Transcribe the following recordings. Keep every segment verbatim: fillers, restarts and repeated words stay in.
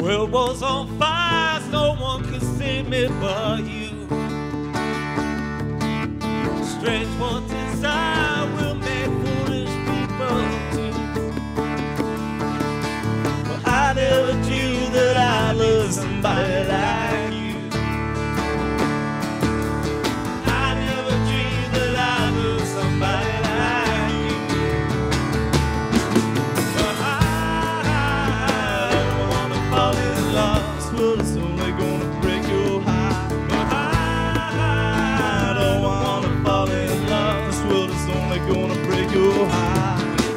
World was on fire, no one could save me but you. Strange what desire will make foolish people do. But I never dreamed that I'd love somebody like you. I never dreamed that I'd love somebody like you. But I don't wanna fall in love. This world is only gonna break your heart. But I don't wanna fall in love. This world is only gonna break your heart.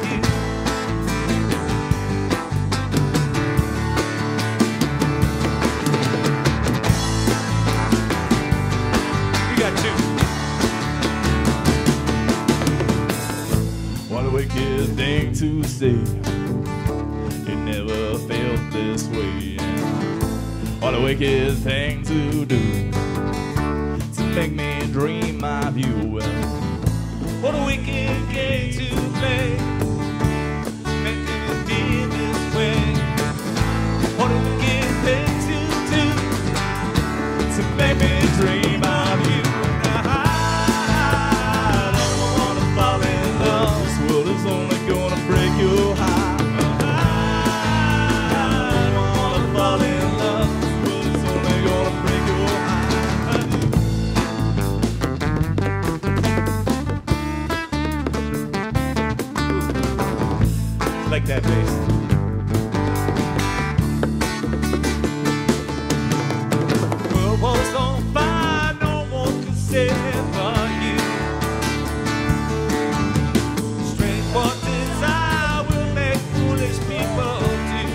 What a wicked thing to say. It never felt this way. What a wicked thing to do, to make me dream of you. Well, what a wicked game to play, make me feel this way. What a wicked thing to do, to make me dream of you. It's only gonna break your heart. I don't wanna fall in love. Well, it's only gonna break your heart. Like that bass. World was on fire, no one could save but you. What desire will make foolish people do.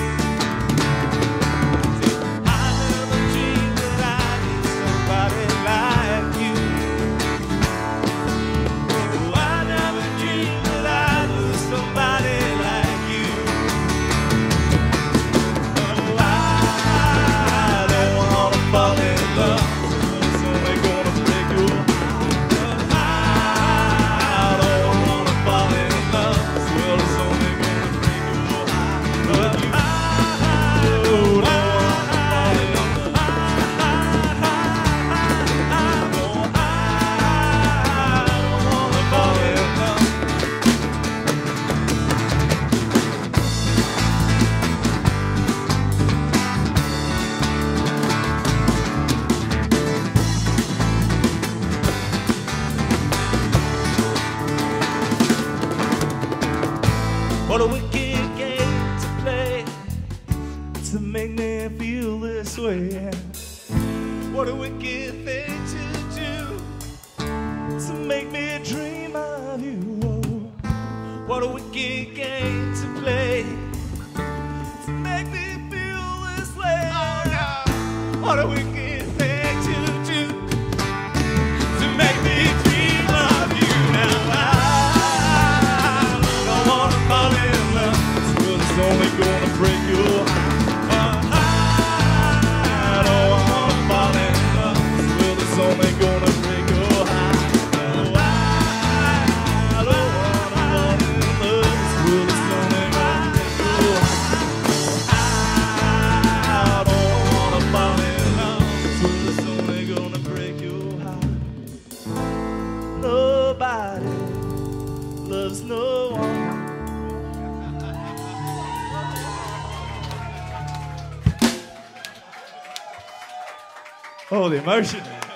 I never dreamed that I need somebody like you. Oh, I never dreamed that I'd lose somebody like you. Oh, I don't wanna fall in love. It's only gonna break your heart. What a wicked game to play, to make me feel this way. What a wicked thing to do, to make me dream of you. What a wicked game to play, to make me feel this way. Oh, no. What a wicked thing to do, to make me dream of you. Now I don't wanna fall in love. This world is only gonna break your heart. I don't wanna fall in love. This world is only gonna break your heart. I don't wanna fall in love. This world is only gonna break your heart. I don't wanna fall in love. This world is only gonna break your heart. Nobody loves no one. Oh, the emotion.